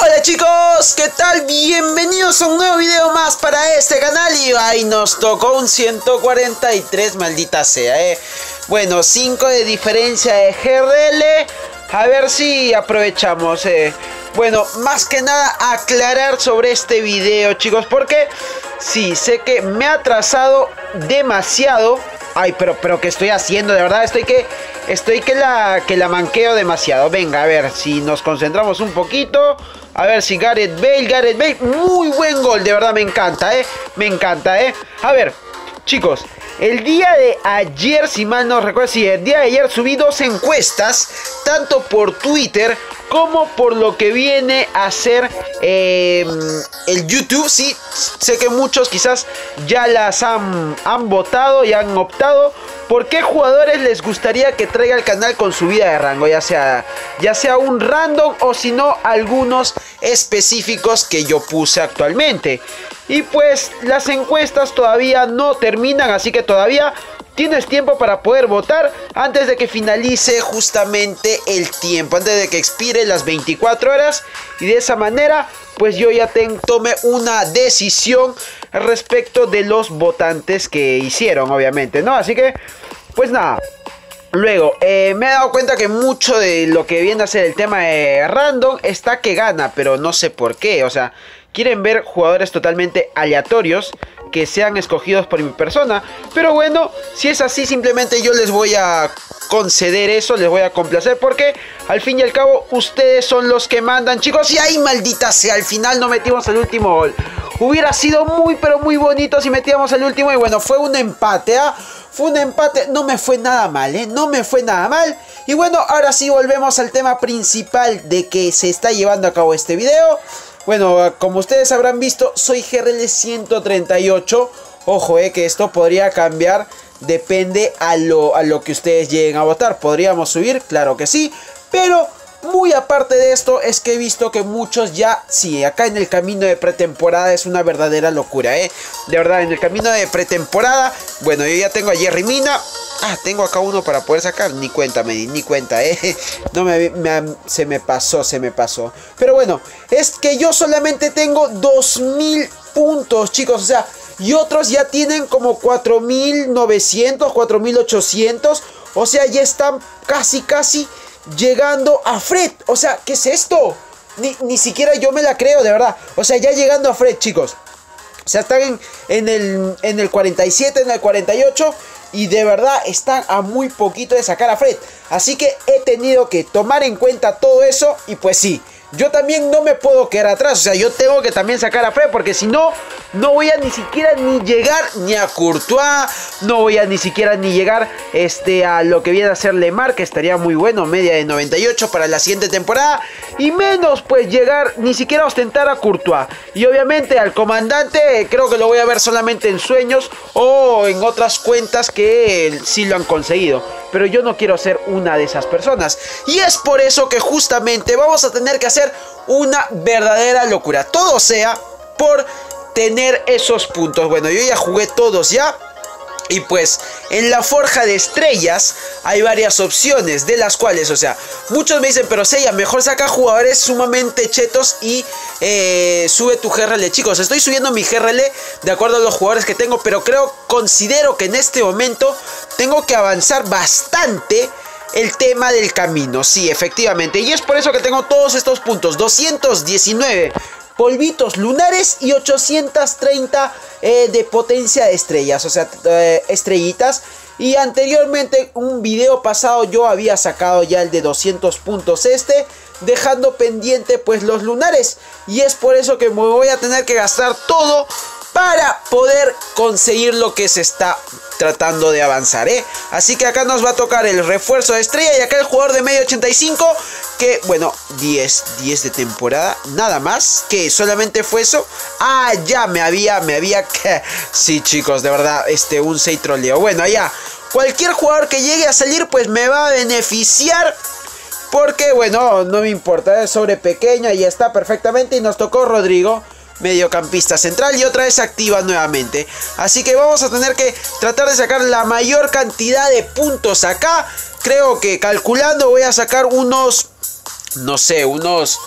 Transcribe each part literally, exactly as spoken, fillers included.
Hola chicos, ¿qué tal? Bienvenidos a un nuevo video más para este canal. Y ahí nos tocó un ciento cuarenta y tres, maldita sea, eh. Bueno, cinco de diferencia de G R L. A ver si aprovechamos, eh. Bueno, más que nada aclarar sobre este video, chicos, porque sí, sé que me ha atrasado demasiado. Ay, pero, pero ¿qué estoy haciendo? De verdad, estoy que... Estoy que la, que la manqueo demasiado. Venga, a ver si nos concentramos un poquito. A ver si Gareth Bale, Gareth Bale. Muy buen gol, de verdad me encanta, eh. Me encanta, eh. A ver, chicos, el día de ayer, si mal no recuerdo, sí, el día de ayer subí dos encuestas, tanto por Twitter como por lo que viene a ser eh, el YouTube. Sí, sé que muchos quizás ya las han, han votado y han optado. ¿Por qué jugadores les gustaría que traiga el canal con subida de rango? Ya sea, ya sea un random o si no algunos específicos que yo puse actualmente. Y pues las encuestas todavía no terminan, así que todavía tienes tiempo para poder votar antes de que finalice justamente el tiempo, antes de que expire las veinticuatro horas. Y de esa manera pues yo ya te, tome una decisión respecto de los votantes que hicieron, obviamente, ¿no? Así que pues nada. Luego, eh, me he dado cuenta que mucho de lo que viene a ser el tema de random está que gana, pero no sé por qué. O sea, quieren ver jugadores totalmente aleatorios que sean escogidos por mi persona. Pero bueno, si es así, simplemente yo les voy a conceder eso, les voy a complacer, porque al fin y al cabo ustedes son los que mandan, chicos. Y ahí, maldita sea, al final no metimos el último gol. Hubiera sido muy pero muy bonito si metíamos el último. Y bueno, fue un empate, ¿ah? ¿eh? Fue un empate, no me fue nada mal, ¿eh? No me fue nada mal. Y bueno, ahora sí volvemos al tema principal de que se está llevando a cabo este video. Bueno, como ustedes habrán visto, soy G R L ciento treinta y ocho. Ojo, eh, que esto podría cambiar. Depende a lo, a lo que ustedes lleguen a votar. ¿Podríamos subir? Claro que sí. Pero muy aparte de esto, es que he visto que muchos ya, sí, acá en el camino de pretemporada es una verdadera locura, ¿eh? De verdad, en el camino de pretemporada, bueno, yo ya tengo a Jerry Mina. Ah, tengo acá uno para poder sacar. Ni cuenta, me di, ni cuenta, ¿eh? No me, me, se me pasó, se me pasó. Pero bueno, es que yo solamente tengo dos mil puntos, chicos, o sea, y otros ya tienen como cuatro mil novecientos, cuatro mil ochocientos. O sea, ya están casi, casi llegando a Fred. O sea, ¿qué es esto? Ni, ni siquiera yo me la creo, de verdad. O sea, ya llegando a Fred, chicos. O sea, están en, en, el, en el cuarenta y siete, en el cuarenta y ocho. Y de verdad están a muy poquito de sacar a Fred. Así que he tenido que tomar en cuenta todo eso. Y pues sí, yo también no me puedo quedar atrás. O sea, yo tengo que también sacar a Fred, porque si no, no voy a ni siquiera ni llegar ni a Courtois. No voy a ni siquiera ni llegar este, a lo que viene a ser Lemar, que estaría muy bueno. Media de noventa y ocho para la siguiente temporada. Y menos pues llegar ni siquiera a ostentar a Courtois. Y obviamente al comandante creo que lo voy a ver solamente en sueños o en otras cuentas que sí lo han conseguido. Pero yo no quiero ser una de esas personas. Y es por eso que justamente vamos a tener que hacer una verdadera locura. Todo sea por tener esos puntos. Bueno, yo ya jugué todos ya. Y pues en la forja de estrellas hay varias opciones, de las cuales, o sea, muchos me dicen, pero Seiya, mejor saca jugadores sumamente chetos y eh, sube tu G R L. Chicos, estoy subiendo mi G R L de acuerdo a los jugadores que tengo, pero creo, considero que en este momento tengo que avanzar bastante el tema del camino. Sí, efectivamente, y es por eso que tengo todos estos puntos, doscientos diecinueve polvitos lunares y ochocientos treinta eh, de potencia de estrellas, o sea, eh, estrellitas. Y anteriormente, un video pasado, yo había sacado ya el de doscientos puntos este, dejando pendiente pues los lunares. Y es por eso que me voy a tener que gastar todo para poder conseguir lo que se está tratando de avanzar, ¿eh? Así que acá nos va a tocar el refuerzo de estrella. Y acá el jugador de medio ochenta y cinco, que bueno, diez, diez de temporada, nada más, que solamente fue eso. Ah, ya me había, me había sí, chicos, de verdad, este, un seis troleo. Bueno, allá, cualquier jugador que llegue a salir pues me va a beneficiar, porque bueno, no me importa, es sobre pequeña y está perfectamente. Y nos tocó Rodrigo, mediocampista central, y otra vez activa nuevamente. Así que vamos a tener que tratar de sacar la mayor cantidad de puntos acá. Creo que calculando voy a sacar unos, no sé, unos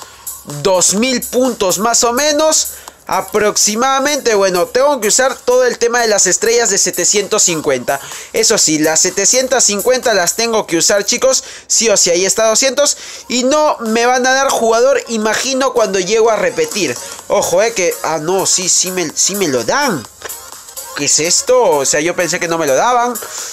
dos mil puntos más o menos. Aproximadamente, bueno, tengo que usar todo el tema de las estrellas de setecientos cincuenta. Eso sí, las setecientos cincuenta las tengo que usar, chicos. Sí o sí, ahí está doscientos. Y no me van a dar jugador, imagino, cuando llego a repetir. Ojo, eh, que... Ah, no, sí, sí me, sí me lo dan. ¿Qué es esto? O sea, yo pensé que no me lo daban.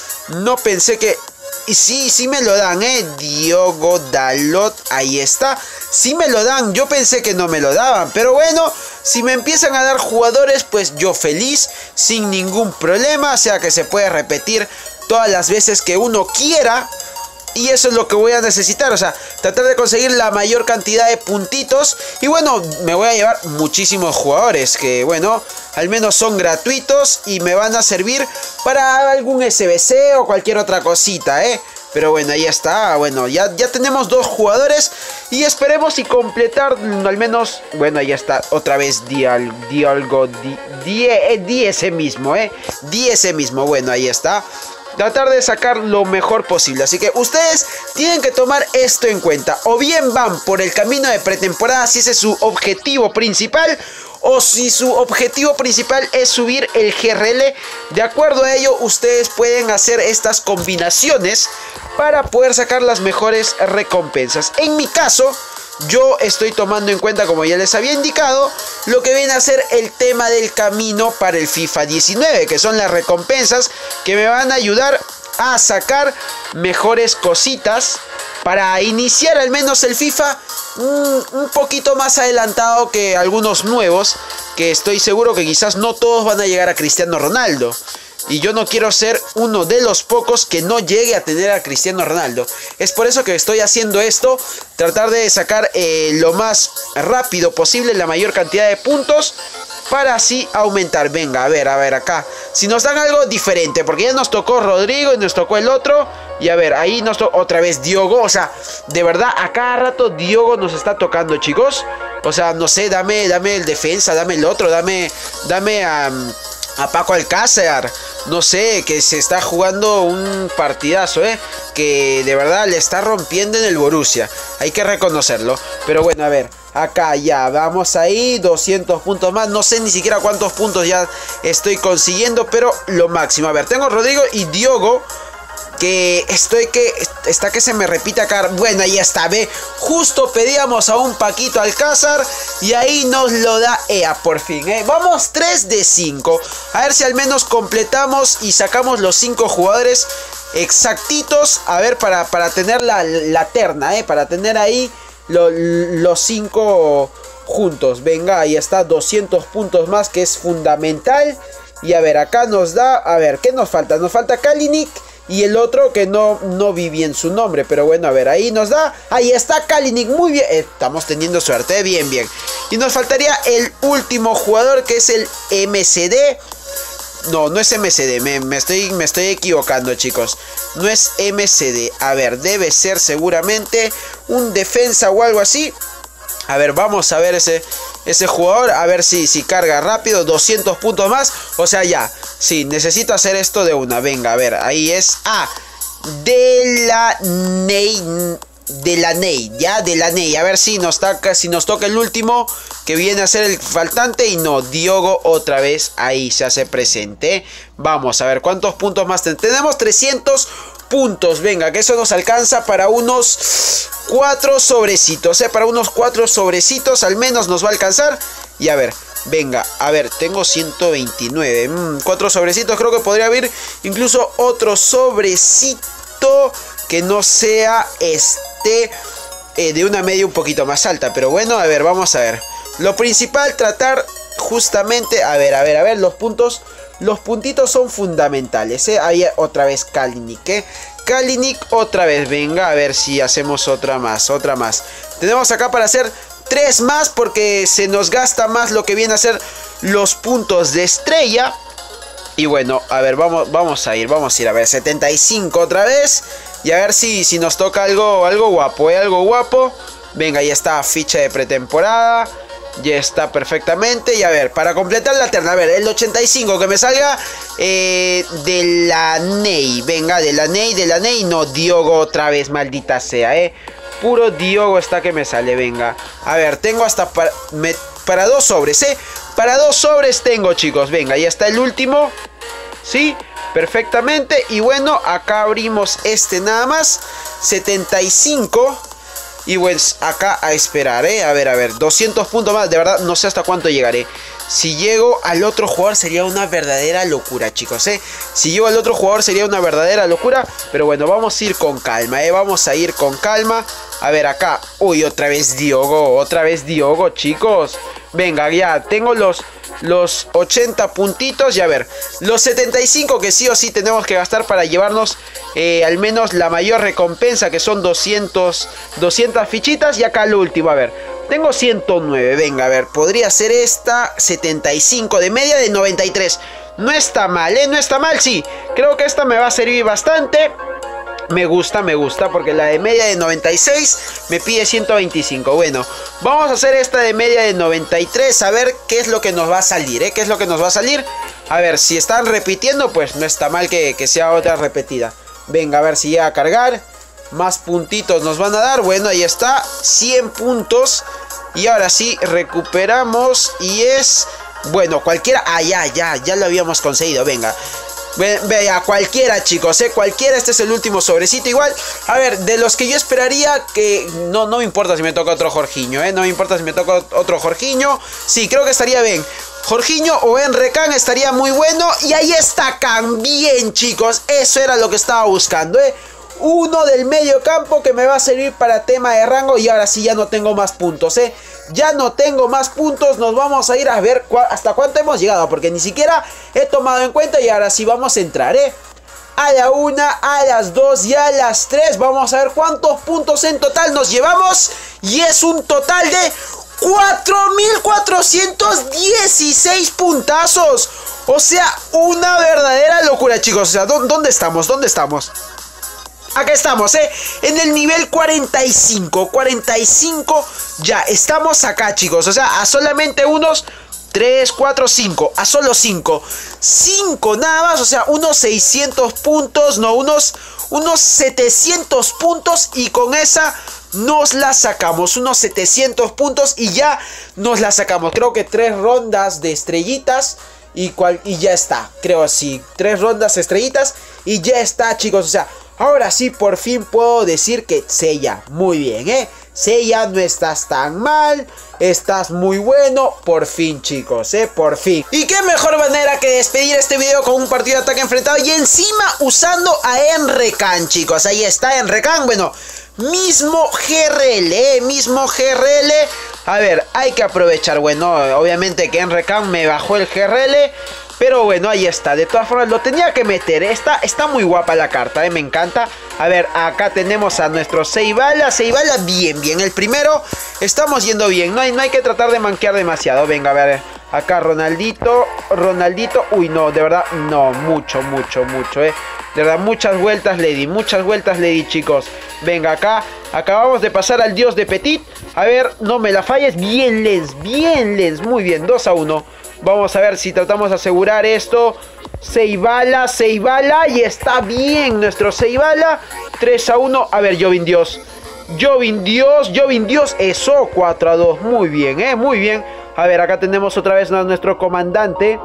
No pensé que... Y sí, sí me lo dan, eh. Diogo Dalot, ahí está. Sí me lo dan, yo pensé que no me lo daban. Pero bueno, si me empiezan a dar jugadores, pues yo feliz, sin ningún problema. O sea que se puede repetir todas las veces que uno quiera. Y eso es lo que voy a necesitar, o sea, tratar de conseguir la mayor cantidad de puntitos. Y bueno, me voy a llevar muchísimos jugadores que, bueno, al menos son gratuitos y me van a servir para algún S B C o cualquier otra cosita, ¿eh? Pero bueno, ahí está, bueno, ya, ya tenemos dos jugadores y esperemos y completar al menos, bueno, ahí está, otra vez Dial, Dialgo, di, di, di ese mismo, ¿eh? Di ese mismo, bueno, ahí está. Tratar de sacar lo mejor posible. Así que ustedes tienen que tomar esto en cuenta. O bien van por el camino de pretemporada, si ese es su objetivo principal, o si su objetivo principal es subir el G R L. De acuerdo a ello, ustedes pueden hacer estas combinaciones para poder sacar las mejores recompensas. En mi caso, yo estoy tomando en cuenta, como ya les había indicado, lo que viene a ser el tema del camino para el FIFA diecinueve, que son las recompensas que me van a ayudar a sacar mejores cositas para iniciar al menos el FIFA un, un poquito más adelantado que algunos nuevos, que estoy seguro que quizás no todos van a llegar a Cristiano Ronaldo. Y yo no quiero ser uno de los pocos que no llegue a tener a Cristiano Ronaldo. Es por eso que estoy haciendo esto. Tratar de sacar eh, lo más rápido posible la mayor cantidad de puntos. Para así aumentar. Venga, a ver, a ver acá. Si nos dan algo diferente. Porque ya nos tocó Rodrigo y nos tocó el otro. Y a ver, ahí nos tocó otra vez Diogo. O sea, de verdad, a cada rato Diogo nos está tocando, chicos. O sea, no sé, dame, dame el defensa, dame el otro, dame, dame a... Um, a Paco Alcácer, no sé, que se está jugando un partidazo, eh, que de verdad le está rompiendo en el Borussia, hay que reconocerlo. Pero bueno, a ver, acá ya, vamos ahí, doscientos puntos más, no sé ni siquiera cuántos puntos ya estoy consiguiendo, pero lo máximo. A ver, tengo Rodrigo y Diogo, que estoy que está que se me repite acá. Bueno, ahí está, ve, justo pedíamos a un Paquito Alcácer y ahí nos lo da E A por fin, ¿eh? Vamos tres de cinco, a ver si al menos completamos y sacamos los cinco jugadores exactitos, a ver, para, para tener la, la terna, ¿eh? Para tener ahí lo, los cinco juntos. Venga, ahí está, doscientos puntos más, que es fundamental. Y a ver, acá nos da, a ver, ¿qué nos falta? Nos falta Kalinic y el otro que no, no vi bien su nombre. Pero bueno, a ver, ahí nos da. Ahí está Kalinic, muy bien. Estamos teniendo suerte, bien, bien. Y nos faltaría el último jugador, que es el M C D. No, no es M C D, me, me, estoy, me estoy equivocando, chicos. No es M C D. A ver, debe ser seguramente un defensa o algo así. A ver, vamos a ver ese, ese jugador. A ver si, si carga rápido. doscientos puntos más. O sea, ya. Sí, necesito hacer esto de una. Venga, a ver. Ahí es. Ah, Delaney. Delaney. Ya, Delaney. A ver si nos, toca, si nos toca el último, que viene a ser el faltante. Y no, Diogo otra vez. Ahí se hace presente. Vamos a ver cuántos puntos más tenemos. Tenemos trescientos puntos. Venga, que eso nos alcanza para unos cuatro sobrecitos, ¿eh? Para unos cuatro sobrecitos al menos nos va a alcanzar. Y a ver, venga, a ver, tengo ciento veintinueve. Mm, cuatro sobrecitos, creo que podría haber incluso otro sobrecito que no sea este eh, de una media un poquito más alta. Pero bueno, a ver, vamos a ver. Lo principal, tratar justamente, a ver, a ver, a ver, los puntos. Los puntitos son fundamentales, ¿eh? Ahí otra vez Kalinic, ¿eh? Kalinic otra vez. Venga, a ver si hacemos otra más, otra más. Tenemos acá para hacer tres más, porque se nos gasta más lo que viene a ser los puntos de estrella. Y bueno, a ver, vamos, vamos a ir, vamos a ir, a ver, setenta y cinco otra vez. Y a ver si, si nos toca algo, algo guapo, ¿eh? Algo guapo. Venga, ya está, ficha de pretemporada. Ya está perfectamente. Y a ver, para completar la terna, a ver, el ochenta y cinco que me salga eh, Delaney. Venga, Delaney, Delaney. No, Diogo otra vez, maldita sea, eh. puro Diogo está que me sale, venga. A ver, tengo hasta para, me, para dos sobres, ¿eh? Para dos sobres tengo, chicos, venga, ya está el último. ¿Sí? Perfectamente. Y bueno, acá abrimos este nada más. setenta y cinco. Y pues acá a esperar, ¿eh? A ver, a ver, doscientos puntos más. De verdad, no sé hasta cuánto llegaré. Si llego al otro jugador sería una verdadera locura, chicos, ¿eh? Si llego al otro jugador sería una verdadera locura. Pero bueno, vamos a ir con calma, ¿eh? Vamos a ir con calma. A ver, acá. Uy, otra vez Diogo. Otra vez Diogo, chicos. Venga, ya. Tengo los... los ochenta puntitos. Y a ver, los setenta y cinco que sí o sí tenemos que gastar para llevarnos eh, al menos la mayor recompensa, que son doscientos, doscientas fichitas. Y acá lo último, a ver, tengo ciento nueve, venga, a ver, podría ser esta, setenta y cinco de media de noventa y tres. No está mal, ¿eh? No está mal, sí. Creo que esta me va a servir bastante. Me gusta, me gusta, porque la de media de noventa y seis me pide ciento veinticinco. Bueno, vamos a hacer esta de media de noventa y tres. A ver qué es lo que nos va a salir, ¿eh? ¿Qué es lo que nos va a salir? A ver, si están repitiendo, pues no está mal que, que sea otra repetida. Venga, a ver si llega a cargar. Más puntitos nos van a dar. Bueno, ahí está, cien puntos. Y ahora sí, recuperamos. Y es... bueno, cualquiera... ah, ya, ya, ya lo habíamos conseguido, venga. Vea, cualquiera, chicos, ¿eh? Cualquiera, este es el último sobrecito. Igual, a ver, de los que yo esperaría que... No, no me importa si me toca otro Jorginho, ¿eh? No me importa si me toca otro Jorginho. Sí, creo que estaría bien. Jorginho o Emre Can estaría muy bueno. Y ahí está Can, bien, chicos. Eso era lo que estaba buscando, ¿eh? Uno del medio campo que me va a servir para tema de rango. Y ahora sí ya no tengo más puntos, ¿eh? Ya no tengo más puntos. Nos vamos a ir a ver hasta cuánto hemos llegado, porque ni siquiera he tomado en cuenta. Y ahora sí vamos a entrar, ¿eh? A la una, a las dos y a las tres. Vamos a ver cuántos puntos en total nos llevamos. Y es un total de cuatro mil cuatrocientos dieciséis puntazos. O sea, una verdadera locura, chicos. O sea, ¿dónde estamos? ¿Dónde estamos? Acá estamos, ¿eh? En el nivel cuarenta y cinco. cuarenta y cinco. Ya, estamos acá, chicos. O sea, a solamente unos tres, cuatro, cinco. A solo cinco. cinco nada más. O sea, unos seiscientos puntos. No, unos, unos setecientos puntos. Y con esa nos la sacamos. Unos setecientos puntos. Y ya nos la sacamos. Creo que tres rondas de estrellitas. Y, cual, y ya está. Creo así. Tres rondas estrellitas. Y ya está, chicos. O sea, ahora sí, por fin puedo decir que Seiya, muy bien, ¿eh? Seiya, no estás tan mal, estás muy bueno, por fin, chicos, ¿eh? Por fin. Y qué mejor manera que despedir este video con un partido de ataque enfrentado y encima usando a Emre Can, chicos. Ahí está Emre Can, bueno, mismo G R L, ¿eh? Mismo G R L. A ver, hay que aprovechar, bueno, obviamente que Emre Can me bajó el G R L. Pero bueno, ahí está. De todas formas, lo tenía que meter. Está, está muy guapa la carta, ¿eh? Me encanta. A ver, acá tenemos a nuestro Seibala. Seibala, bien, bien. El primero, estamos yendo bien. No hay, no hay que tratar de manquear demasiado. Venga, a ver. Acá Ronaldito. Ronaldito. Uy, no, de verdad. No, mucho, mucho, mucho, ¿eh? De verdad, muchas vueltas le di. Muchas vueltas le di, chicos. Venga, acá. Acabamos de pasar al dios de Petit. A ver, no me la falles. Bien, Lens. Bien, Lens. Muy bien. dos a uno. Vamos a ver si tratamos de asegurar esto. Seibala, Seibala. Y está bien nuestro Seibala. tres a uno. A ver, Jovin Dios. Jovin Dios, Jovin Dios. Eso, cuatro a dos. Muy bien, eh, muy bien. A ver, acá tenemos otra vez a nuestro comandante.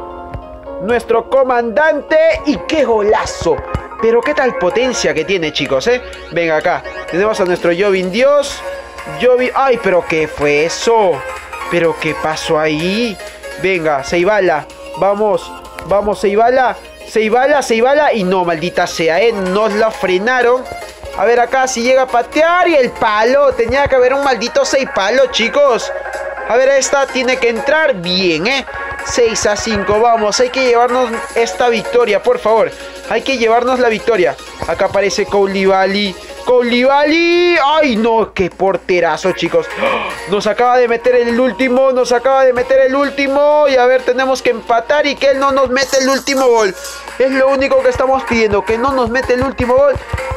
Nuestro comandante. Y qué golazo. Pero qué tal potencia que tiene, chicos, eh. Venga, acá. Tenemos a nuestro Jovin Dios. Jovin... Ay, pero qué fue eso. Pero qué pasó ahí. Venga, Seibala, vamos, vamos Seibala, Seibala, Seibala. Y no, maldita sea, ¿eh? Nos la frenaron. A ver acá si llega a patear y el palo. Tenía que haber un maldito seis palo, chicos. A ver, esta tiene que entrar bien, ¿eh? seis a cinco, vamos, hay que llevarnos esta victoria, por favor. Hay que llevarnos la victoria. Acá aparece Koulibaly. Koulibaly. Ay, no, qué porterazo, chicos. Nos acaba de meter el último. Nos acaba de meter el último. Y a ver, tenemos que empatar y que él no nos mete el último gol. Es lo único que estamos pidiendo, que no nos mete el último gol.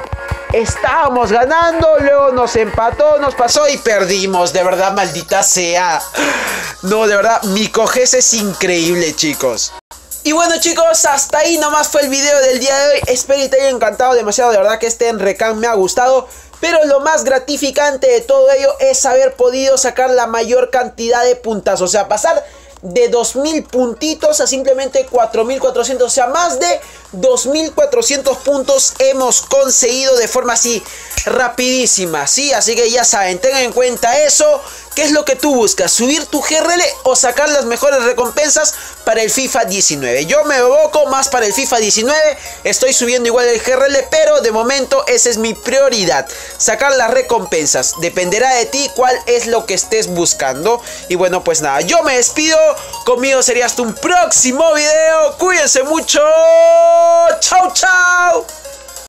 Estábamos ganando, luego nos empató, nos pasó y perdimos. De verdad, maldita sea. No, de verdad, mi Coges es increíble, chicos. Y bueno, chicos, hasta ahí nomás fue el video del día de hoy. Espero que te haya encantado demasiado. De verdad que este Emre Can me ha gustado. Pero lo más gratificante de todo ello es haber podido sacar la mayor cantidad de puntas. O sea, pasar de dos mil puntitos a simplemente cuatro mil cuatrocientos. O sea, más de dos mil cuatrocientos puntos hemos conseguido de forma así rapidísima, ¿sí? Así que ya saben, tengan en cuenta eso. ¿Qué es lo que tú buscas? ¿Subir tu G R L o sacar las mejores recompensas para el FIFA diecinueve? Yo me evoco más para el FIFA diecinueve. Estoy subiendo igual el G R L, pero de momento esa es mi prioridad. Sacar las recompensas. Dependerá de ti cuál es lo que estés buscando. Y bueno, pues nada, yo me despido. Conmigo sería hasta un próximo video. Cuídense mucho. Chau, chau.